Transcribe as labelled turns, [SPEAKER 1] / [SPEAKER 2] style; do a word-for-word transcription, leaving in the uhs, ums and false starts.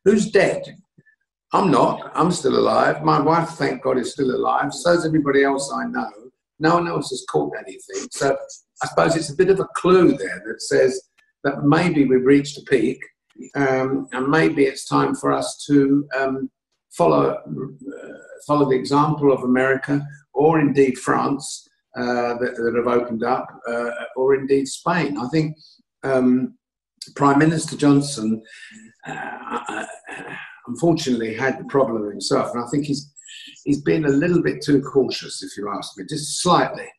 [SPEAKER 1] Who's dead? I'm not. I'm still alive. My wife, thank God, is still alive. So is everybody else I know. No one else has caught anything. So I suppose it's a bit of a clue there that says that maybe we've reached a peak, um, and maybe it's time for us to um, follow uh, follow the example of America, or indeed France, uh, that, that have opened up, uh, or indeed Spain. I think um, Prime Minister Johnson, uh, uh, unfortunately, had the problem himself, and I think he's he's been a little bit too cautious, if you ask me, just slightly.